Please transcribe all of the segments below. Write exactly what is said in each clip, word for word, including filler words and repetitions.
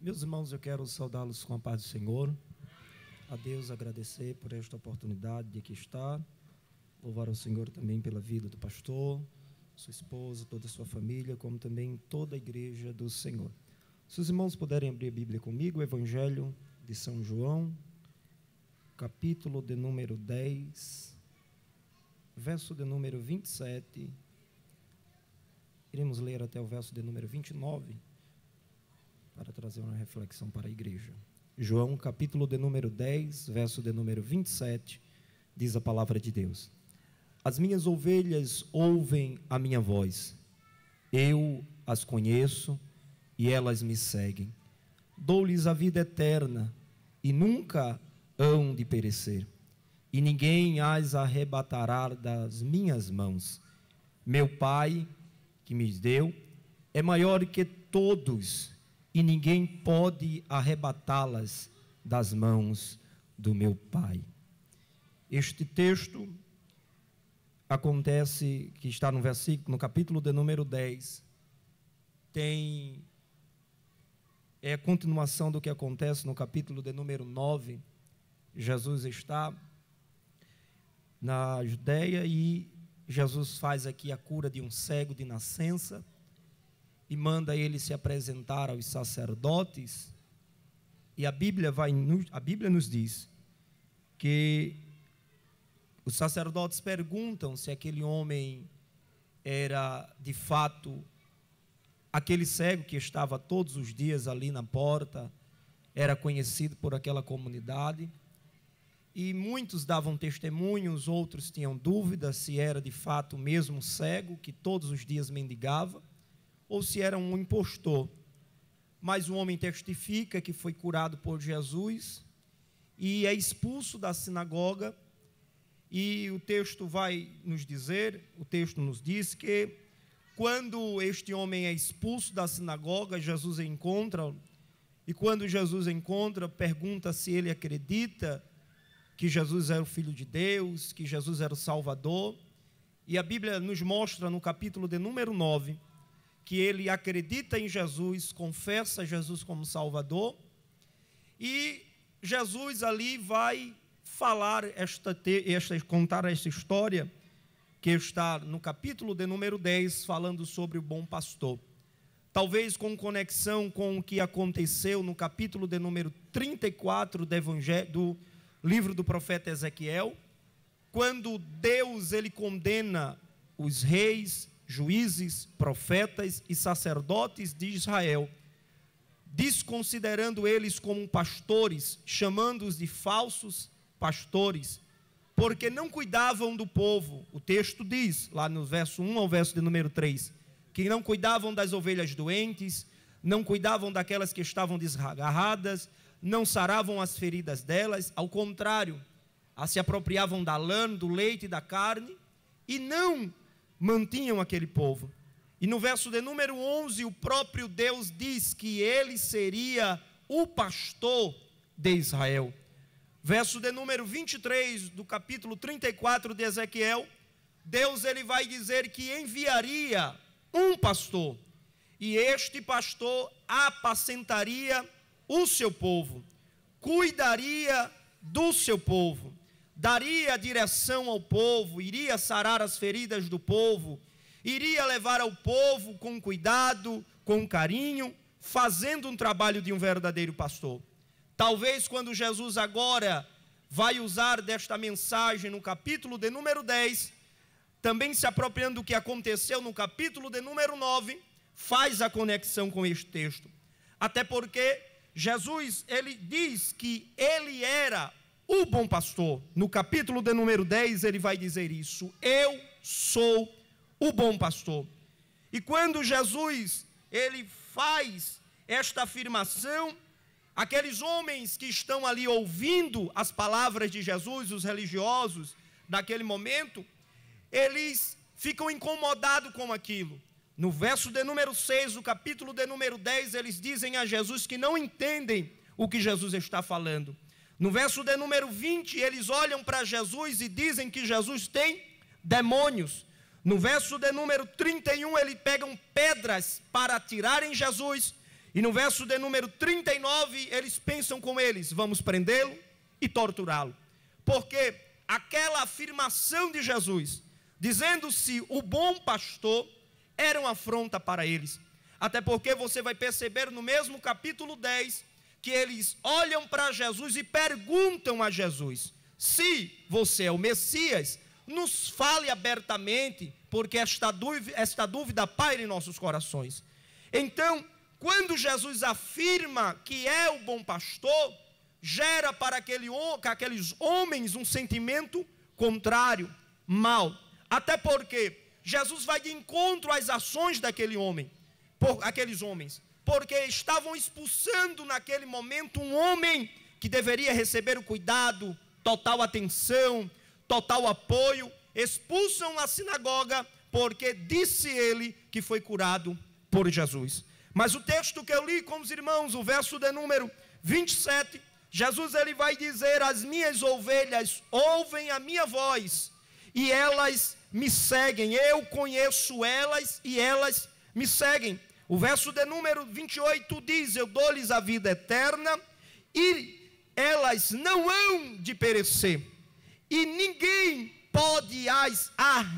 Meus irmãos, eu quero saudá-los com a paz do Senhor. A Deus agradecer por esta oportunidade de aqui estar. Louvar ao Senhor também pela vida do pastor, sua esposa, toda a sua família, como também toda a igreja do Senhor. Se os irmãos puderem abrir a Bíblia comigo, o Evangelho de São João, capítulo de número dez, verso de número vinte e sete. Iremos ler até o verso de número vinte e nove, para trazer uma reflexão para a igreja. João, capítulo de número dez, verso de número vinte e sete, diz a palavra de Deus: As minhas ovelhas ouvem a minha voz, eu as conheço e elas me seguem. Dou-lhes a vida eterna e nunca hão de perecer, e ninguém as arrebatará das minhas mãos. Meu Pai, que me deu, é maior que todos, e ninguém pode arrebatá-las das mãos do meu Pai. Este texto acontece, que está no versículo, no capítulo de número dez, tem, é a continuação do que acontece no capítulo de número nove. Jesus está na Judeia e Jesus faz aqui a cura de um cego de nascença e manda ele se apresentar aos sacerdotes. E a Bíblia, vai, a Bíblia nos diz que os sacerdotes perguntam se aquele homem era de fato aquele cego que estava todos os dias ali na porta, era conhecido por aquela comunidade. E muitos davam testemunhos, outros tinham dúvidas se era de fato o mesmo cego que todos os dias mendigava, ou se era um impostor. Mas o homem testifica que foi curado por Jesus e é expulso da sinagoga. E o texto vai nos dizer, o texto nos diz que quando este homem é expulso da sinagoga, Jesus encontra, e quando Jesus encontra, pergunta se ele acredita que Jesus era o Filho de Deus, que Jesus era o Salvador. E a Bíblia nos mostra no capítulo de número nove, que ele acredita em Jesus, confessa Jesus como Salvador, e Jesus ali vai falar esta, esta, contar esta história que está no capítulo de número dez, falando sobre o bom pastor. Talvez com conexão com o que aconteceu no capítulo de número trinta e quatro do, Evangelho, do livro do profeta Ezequiel, quando Deus ele condena os reis, juízes, profetas e sacerdotes de Israel, desconsiderando eles como pastores, chamando-os de falsos pastores, porque não cuidavam do povo. O texto diz, lá no verso um ao verso de número três, que não cuidavam das ovelhas doentes, não cuidavam daquelas que estavam desgarradas, não saravam as feridas delas, ao contrário, se apropriavam da lã, do leite e da carne, e não mantinham aquele povo. E no verso de número onze, o próprio Deus diz que ele seria o pastor de Israel. Verso de número vinte e três do capítulo trinta e quatro de Ezequiel, Deus ele vai dizer que enviaria um pastor, e este pastor apacentaria o seu povo, cuidaria do seu povo, daria direção ao povo, iria sarar as feridas do povo, iria levar ao povo com cuidado, com carinho, fazendo um trabalho de um verdadeiro pastor. Talvez quando Jesus agora vai usar desta mensagem no capítulo de número dez, também se apropriando do que aconteceu no capítulo de número nove, faz a conexão com este texto. Até porque Jesus, ele diz que ele era o bom pastor. No capítulo de número dez, ele vai dizer isso: eu sou o bom pastor. E quando Jesus, ele faz esta afirmação, aqueles homens que estão ali ouvindo as palavras de Jesus, os religiosos daquele momento, eles ficam incomodados com aquilo. No verso de número seis, do capítulo de número dez, eles dizem a Jesus que não entendem o que Jesus está falando. No verso de número vinte, eles olham para Jesus e dizem que Jesus tem demônios. No verso de número trinta e um, eles pegam pedras para atirar em Jesus. E no verso de número trinta e nove, eles pensam com eles: vamos prendê-lo e torturá-lo. Porque aquela afirmação de Jesus, dizendo-se o bom pastor, era uma afronta para eles. Até porque você vai perceber no mesmo capítulo dez, que eles olham para Jesus e perguntam a Jesus: se você é o Messias, nos fale abertamente, porque esta dúvida, esta dúvida paira em nossos corações. Então, quando Jesus afirma que é o bom pastor, gera para aquele, aqueles homens um sentimento contrário, mal. Até porque Jesus vai de encontro às ações daquele homem, por, aqueles homens, porque estavam expulsando naquele momento um homem que deveria receber o cuidado, total atenção, total apoio. Expulsam na sinagoga porque disse ele que foi curado por Jesus. Mas o texto que eu li com os irmãos, o verso de número vinte e sete, Jesus ele vai dizer: as minhas ovelhas ouvem a minha voz e elas me seguem, eu conheço elas e elas me seguem. O verso de número vinte e oito diz: eu dou-lhes a vida eterna e elas não hão de perecer, e ninguém pode as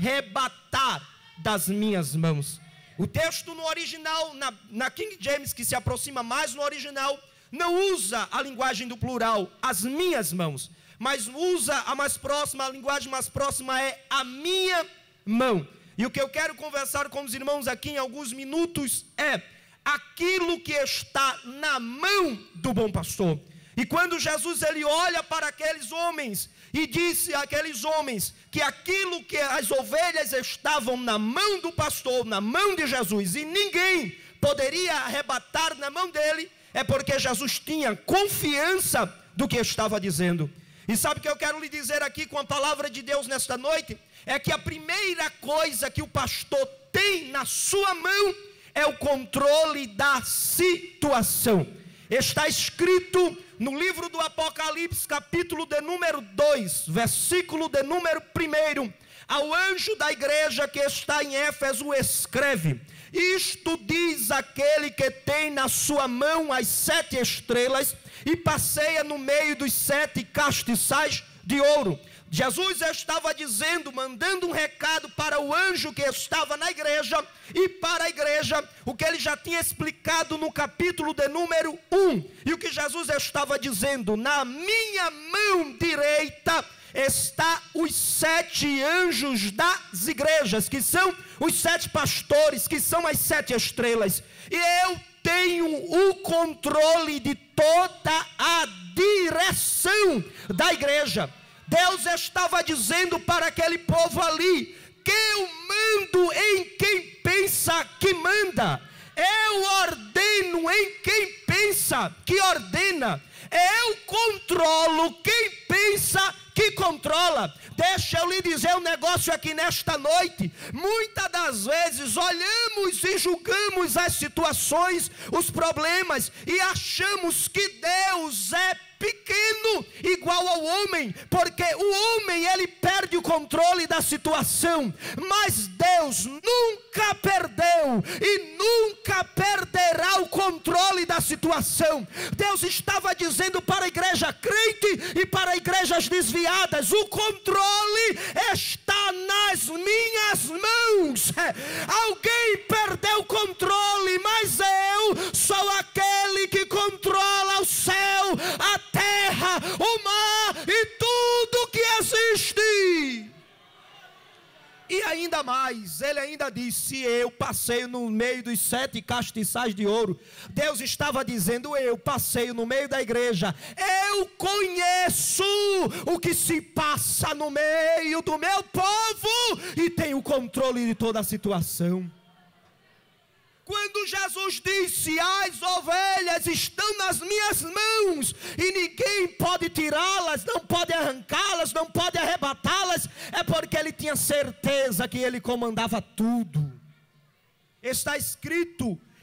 arrebatar das minhas mãos. O texto no original, na, na King James, que se aproxima mais no original, não usa a linguagem do plural, as minhas mãos, mas usa a mais próxima, a linguagem mais próxima é a minha mão. E o que eu quero conversar com os irmãos aqui em alguns minutos é aquilo que está na mão do bom pastor. E quando Jesus ele olha para aqueles homens e disse àqueles homens que aquilo que as ovelhas estavam na mão do pastor, na mão de Jesus, e ninguém poderia arrebatar na mão dele, é porque Jesus tinha confiança do que estava dizendo. E sabe o que eu quero lhe dizer aqui com a palavra de Deus nesta noite? É que a primeira coisa que o pastor tem na sua mão é o controle da situação. Está escrito no livro do Apocalipse, capítulo de número dois, versículo de número um: ao anjo da igreja que está em Éfeso escreve: isto diz aquele que tem na sua mão as sete estrelas e passeia no meio dos sete castiçais de ouro. Jesus estava dizendo, mandando um recado para o anjo que estava na igreja e para a igreja, o que ele já tinha explicado no capítulo de número um. E o que Jesus estava dizendo: na minha mão direita está os sete anjos das igrejas, que são os sete pastores, que são as sete estrelas. E eu tenho o controle de toda a direção da igreja. Deus estava dizendo para aquele povo ali que eu mando em quem pensa que manda, eu ordeno em quem pensa que ordena, eu controlo quem pensa que controla. Deixa eu lhe dizer um negócio aqui nesta noite. Muitas das vezes olhamos e julgamos as situações, os problemas, e achamos que Deus é pequeno, igual ao homem, porque o homem ele perde o controle da situação, mas Deus nunca perdeu e nunca perderá o controle da situação. Deus estava dizendo para a igreja crente e para igrejas desviadas: o controle está nas minhas mãos. Alguém perdeu o controle, mas eu sou aquele que controla o céu, a terra, o mar e tudo que existe. E ainda mais, ele ainda disse: eu passeio no meio dos sete castiçais de ouro. Deus estava dizendo: eu passeio no meio da igreja, eu conheço o que se passa no meio do meu povo e tenho o controle de toda a situação. Quando Jesus disse: as ovelhas estão nas minhas mãos e ninguém pode tirá-las, não pode arrancá-las, não pode arrebatá-las, é porque ele tinha certeza que ele comandava tudo. Está escrito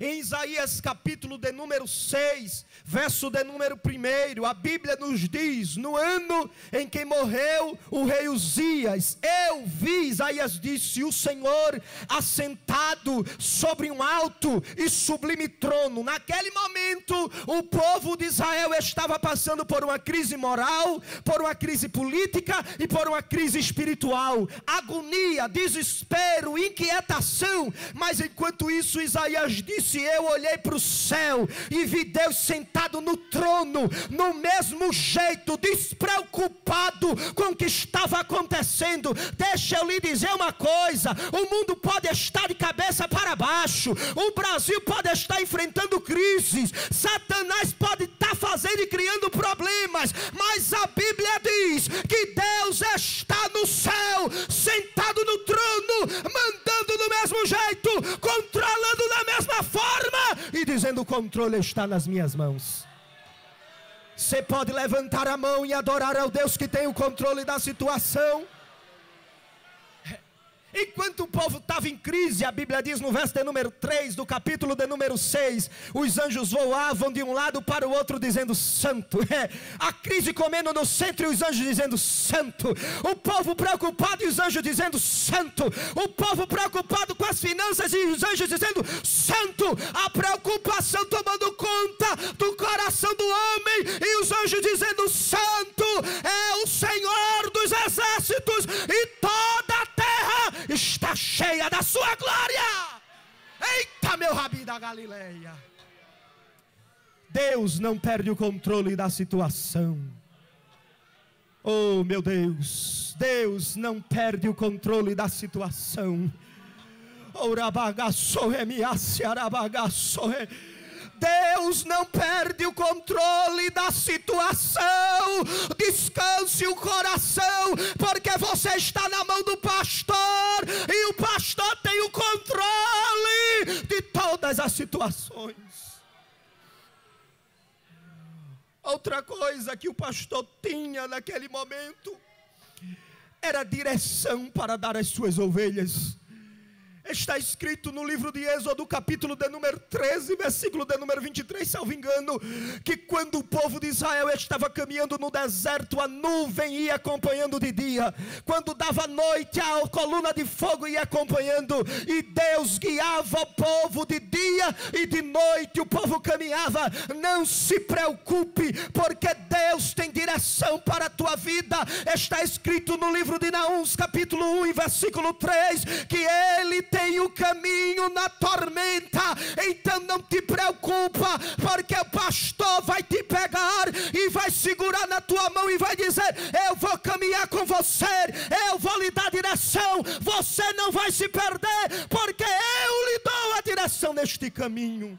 Em Isaías capítulo de número seis, verso de número um, a Bíblia nos diz: no ano em que morreu o rei Uzias, eu vi, Isaías disse, o Senhor assentado sobre um alto e sublime trono. Naquele momento, o povo de Israel estava passando por uma crise moral, por uma crise política e por uma crise espiritual. Agonia, desespero, inquietação. Mas enquanto isso, Isaías disse: eu olhei para o céu e vi Deus sentado no trono, no mesmo jeito, despreocupado com o que estava acontecendo. Deixa eu lhe dizer uma coisa: o mundo pode estar de cabeça para baixo, o Brasil pode estar enfrentando crises, Satanás pode estar fazendo e criando problemas, mas a Bíblia diz que Deus está no céu, sentado no trono, mandando do mesmo jeito, controlando da mesma forma e dizendo: o controle está nas minhas mãos. Você pode levantar a mão e adorar ao Deus que tem o controle da situação. Enquanto o povo estava em crise, a Bíblia diz no verso de número três, do capítulo de número seis, os anjos voavam de um lado para o outro dizendo: santo. É, a crise comendo no centro e os anjos dizendo: santo. O povo preocupado e os anjos dizendo: santo. O povo preocupado com as finanças e os anjos dizendo: santo. A preocupação tomando conta do coração do homem e os anjos dizendo: santo é o Senhor dos exércitos e toda a terra está cheia da sua glória. Eita, meu rabi da Galileia. Deus não perde o controle da situação. Oh, meu Deus, Deus não perde o controle da situação. Deus não perde o controle da situação. Descanse o coração, porque você está na mão do pastor e o pastor tem o controle de todas as situações. Outra coisa que o pastor tinha naquele momento era direção para dar às suas ovelhas. Está escrito no livro de Êxodo, capítulo de número treze, versículo de número vinte e três, salvo engano, que quando o povo de Israel estava caminhando no deserto, a nuvem ia acompanhando de dia, quando dava noite, a coluna de fogo ia acompanhando, e Deus guiava o povo de dia e de noite, o povo caminhava. Não se preocupe, porque Deus tem direção para a tua vida. Está escrito no livro de Naum, capítulo um, e versículo três, que Ele tem o caminho na tormenta. Então não te preocupa, porque o pastor vai te pegar e vai segurar na tua mão e vai dizer: eu vou caminhar com você, eu vou lhe dar direção, você não vai se perder, porque eu lhe dou a direção neste caminho.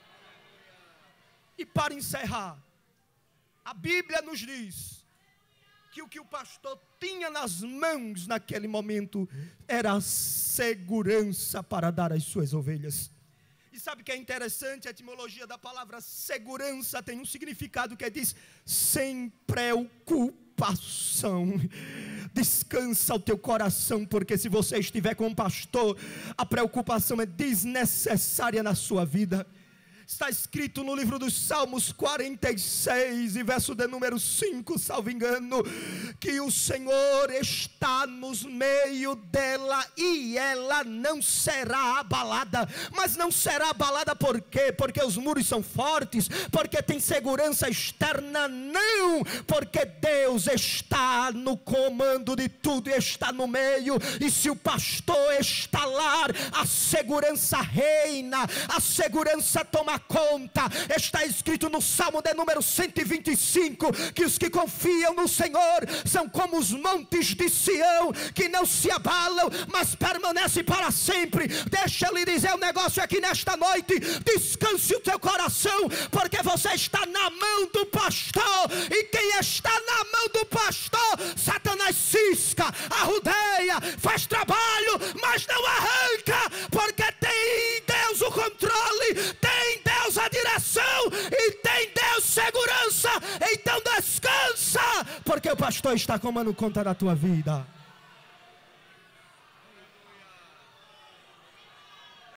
E para encerrar, a Bíblia nos diz que o que o pastor tinha nas mãos naquele momento era a segurança para dar às suas ovelhas. E sabe o que é interessante? A etimologia da palavra segurança tem um significado que diz sem preocupação. Descansa o teu coração, porque se você estiver com um pastor, a preocupação é desnecessária na sua vida. Está escrito no livro dos Salmos quarenta e seis, e verso de número cinco, salvo engano, que o Senhor está nos meio dela e ela não será abalada. Mas não será abalada por quê? Porque os muros são fortes, porque tem segurança externa? Não, porque Deus está no comando de tudo e está no meio. E se o pastor está lá, a segurança reina, a segurança toma conta. Está escrito no Salmo de número cento e vinte e cinco, que os que confiam no Senhor são como os montes de Sião, que não se abalam, mas permanecem para sempre. Deixa eu lhe dizer um negócio aqui nesta noite: descanse o teu coração, porque você está na mão do pastor, e quem está na mão do pastor, Satanás cisca, arrodeia, faz trabalho, mas não arranca, porque tem Deus o controle, tem Deus a direção e tem Deus segurança. Então descansa, porque o pastor está tomando conta da tua vida.